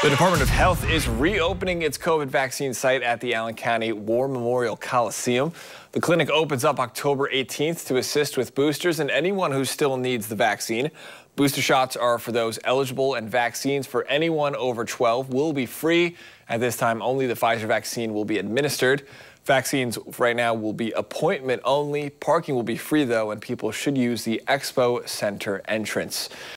The Department of Health is reopening its COVID vaccine site at the Allen County War Memorial Coliseum. The clinic opens up October 18th to assist with boosters and anyone who still needs the vaccine. Booster shots are for those eligible, and vaccines for anyone over 12 will be free. At this time, only the Pfizer vaccine will be administered. Vaccines right now will be appointment only. Parking will be free, though, and people should use the Expo Center entrance.